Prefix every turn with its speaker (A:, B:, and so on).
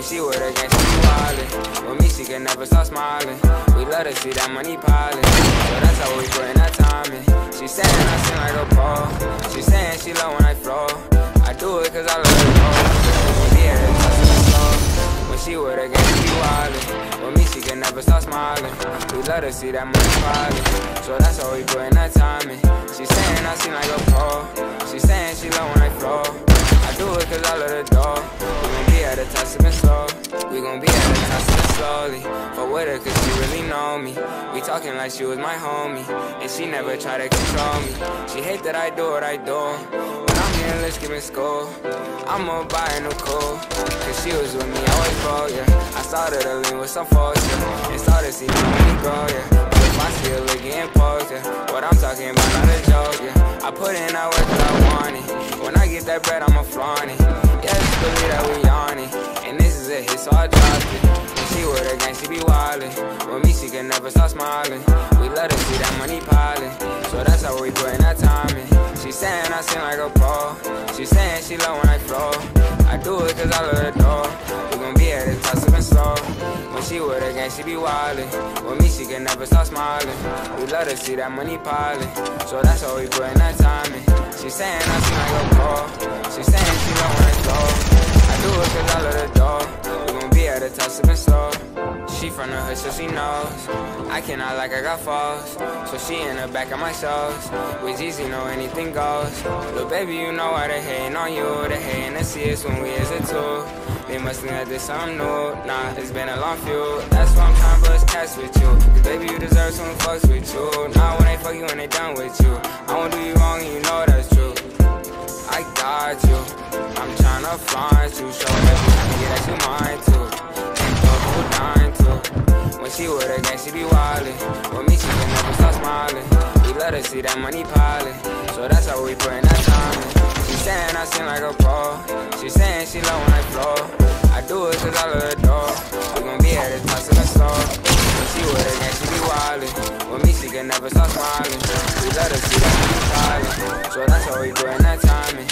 A: When she with her gang, she be wildin'. With me, she can never stop smiling. We love to see that money piling, so that's how we puttin' that time in. She saying I seem like a pro. She saying she love when I flow. I do it cause I love her go. Yeah, touching the floor. When she with her gang, she be wildin'. With me, she can never stop smiling. We love to see that money piling, so that's how we puttin' that time in. She saying I seem like a pro. She saying she love when I flow. I do it cause I love the door. We gon' be at the top sippin' slow. We gon' be at the top sippin' slowly. But with her cause she really know me. We talking like she was my homie, and she never try to control me. She hate that I do what I do. When I'm getting lit, skipping school, I'ma buy a new cool. Cause she was with me, I was broke, yeah. I started to lean with some folks, yeah. And started to see my money grow, yeah. If I see a lick getting posed, yeah. What I'm talking about, not a joke, yeah. I put in that work cause I want it. When I get that bread, I'ma flaunt it. Yeah, just believe that we on it. And this is a hit, so I dropped it. When she with her gang, she be wildin'. With me, she can never stop smiling. We love to see that money piling, so that's how we puttin' that time in. She saying I seem like a pro. She saying she love when I flow. I do it cause I love the door. We gon' be at the top sippin' slow. When she with her gang, she be wildin'. With me, she can never stop smiling. We love to see that money piling, so that's how we puttin' that time in. She saying I seem like a pro. She saying she love when I flow. I do it cause I love the door. We gon' be at the top sippin' slow. She from the hood, so she knows I cannot like I got falls. So she in the back of my shows. With Jeezy, know anything goes. Little baby, you know why they hating on you. They hating to see us when we is a two. They must think that this something new. Nah, it's been a long few. That's why I'm tryna bust cash with you. Cause baby, you deserve someone fucks with you. Nah, when they fuck you, when they done with you. I won't do you wrong and you know that's true. I got you. I'm tryna flaunt you. Show every nigga that you mine too. And double dying too. When she with her gang, she be wildin'. With me, she can never stop smiling. We love to see that money piling, so that's how we puttin' that time in. She saying I seem like a pro. She saying she love when I flow. I do it cause I love the door. We gon' be at the top sippin' slow. When she with her gang, she be wildin'. With me, she can never stop smiling. We love to see that money piling, so that's how we puttin' that time in.